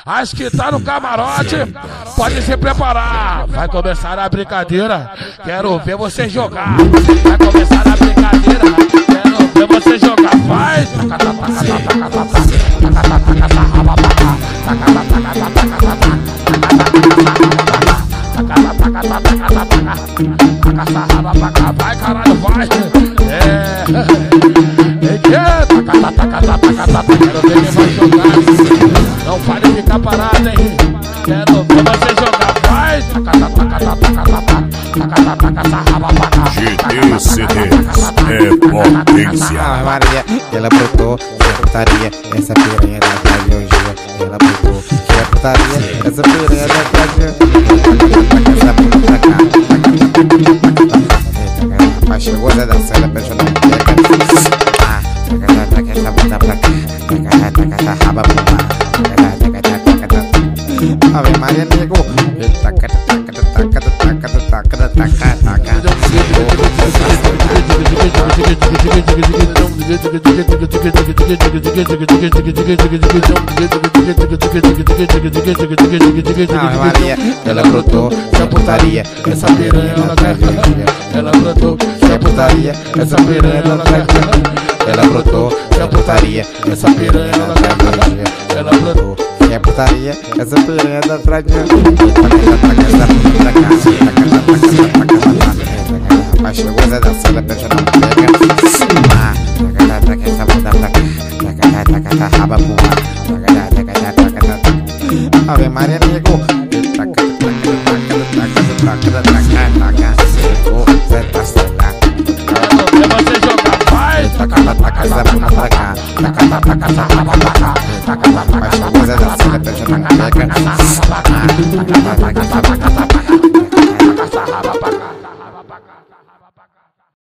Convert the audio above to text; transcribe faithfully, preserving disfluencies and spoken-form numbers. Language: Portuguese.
As que tá no camarote, pode se preparar. Vai começar a brincadeira, quero ver você jogar. Vai começar a brincadeira, quero ver você jogar. Vai! Vai, caralho, vai! É! Quero ver quem vai jogar. Não pode ficar parado, hein? Quero ver você jogar. Vai! G T C Ds é potência. Ah, Maria, ela brotou, que é putaria. Essa piranha da cardiologia. Ela brotou, que é putaria. Essa piranha da cardiologia. Essa bunda pra cá. Rapaz, chegou da dança, ela beijou na boneca. Ah, taca, taca, essa bunda pra cá. Taca, taca, essa raba pro mar. Taca, taca, taca, taca. Ave Maria, nego. Taca, taca, taca, taca, taca, taca, taca. Ave Maria, ela brotou, que é putaria. Essa piranha da cardiologia. Ela brotou, Que é putaria, essa piranha da cardiologia. Ela brotou, que é putaria. Essa piranha da cardiologia. ela brotou. Que é putaria, essa piranha da cardiologia. Rapaz, chegou da dança, ela beijou na boneca. Ah, taca, taca, essa bunda pra cá. Taca, taca, essa raba pro mar. Taca, taca, taca, taca. Ave Maria, nego. Taca, taca, taca, taca, taca, taca, taca. Chegou, vai passar. Quero ver você jogar. Vai! Taca, taca, essa bunda pra cá. Taca, taca, essa raba pra cá. Rapaz, chegou da dança, ela beijou na boneca. Ah, taca, taca, taca, taca, taca. Essa raba pra cá.